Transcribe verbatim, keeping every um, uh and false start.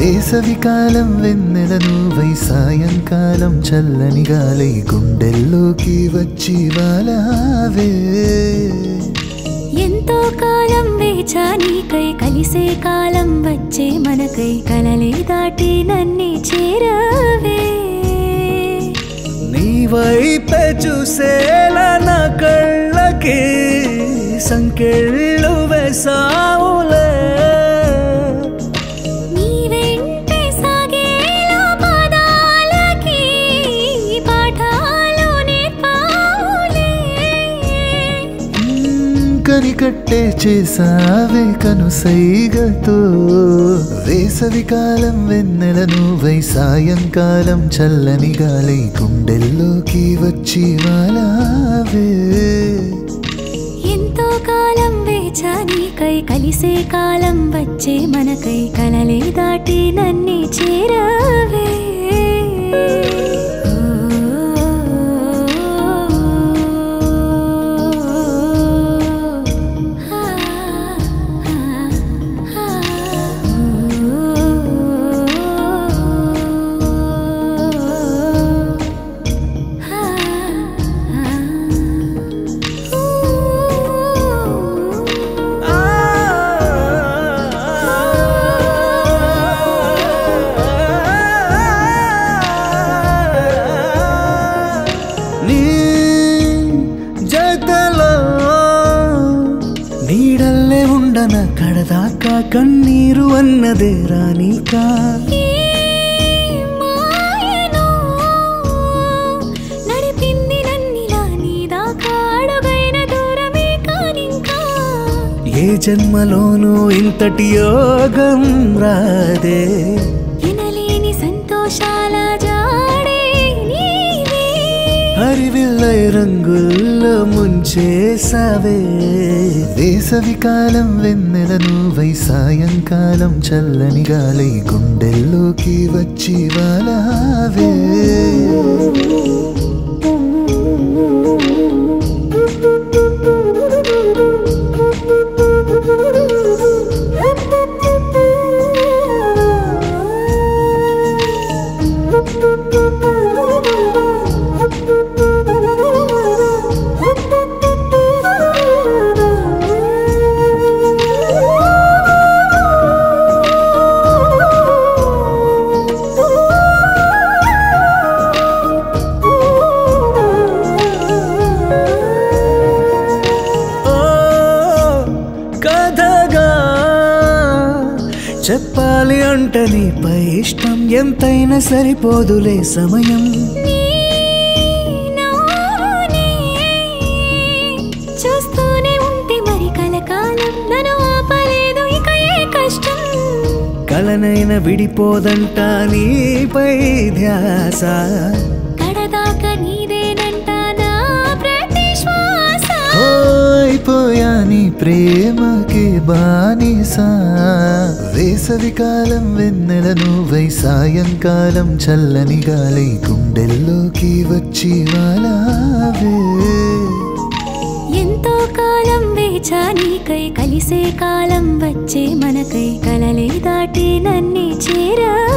వేసవికాలం వెన్నెల నువ్వై సాయంకాలం చల్లని గాలై గుండెల్లోకి వచ్చి వాలావే ఎంతో కాలం వేచా నీకై కలిసే కాలం వచ్చే మనకై కలలే దాటి నన్నే చేరవే నీ వైపే చూసేలా నా కళ్ళకి సంకెళ్ళు వేసావులే నీ వెంటే సాగేలా పాదాలకి పాఠాలు నేర్పావులే కనికట్టే చేసావే కనుసైగతో వేసవికాలం వెన్నెల నువ్వై సాయంకాలం చల్లని గాలై గుండెల్లోకి వచ్చి వాలావే ఎంతో కాలం వేచా నీకై కలిసే కాలం వచ్చే మనకై కలలే దాటి నన్నే చేరవే నీడల్లే ఉండన కడదాకా కన్నీరు అన్నదే రానికా నడిపింది నన్నిలా నీ దాకా అడుగైన దూరమే కానింకా ఏ జన్మలోనూ ఇంతటి యోగం రాదే ఎనలేని సంతోషాల జాడే నీవే హరివిల్లై రంగుల్లో ముంచేసావే వేసవికాలం వెన్నెల నువ్వై సాయంకాలం చల్లని గాలై గుండెల్లోకి వచ్చి వాలావే చెప్పాలి అంట నీపై ఇష్టం ఎంతైనా సరిపోదులే సమయం చూస్తూనే ఉంటే మరి కలకాలం నన్ను ఆపలేదు ఇక ఏ కష్టం కలనైనా విడిపోదంట నీపై ధ్యాస కడదాకా నీదేనంట నా ప్రతి శ్వాస అయిపోయా నీ ప్రేమకి బానిసా వేసవికాలం వెన్నెల నువ్వై సాయంకాలం చల్లని గాలై గుండెల్లోకి వచ్చి వాలావే ఎంతో కాలం వేచా నీకై కలిసే కాలం వచ్చే మనకై కలలే దాటి నన్నే చేరా